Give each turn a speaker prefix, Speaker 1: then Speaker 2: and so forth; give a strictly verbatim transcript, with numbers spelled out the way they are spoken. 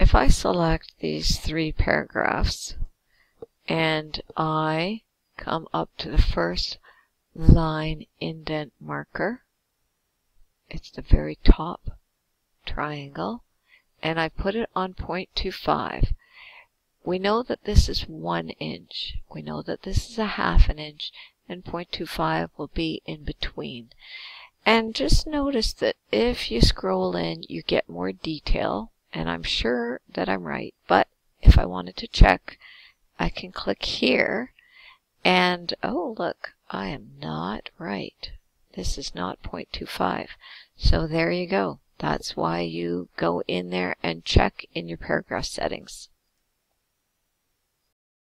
Speaker 1: if I select these three paragraphs and I come up to the first line indent marker, it's the very top triangle, and I put it on zero point two five. We know that this is one inch. We know that this is a half an inch, and zero point two five will be in between. And just notice that if you scroll in, you get more detail, and I'm sure that I'm right, but if I wanted to check, I can click here, and oh look, I am not right. This is not zero point two five. So there you go. That's why you go in there and check in your paragraph settings.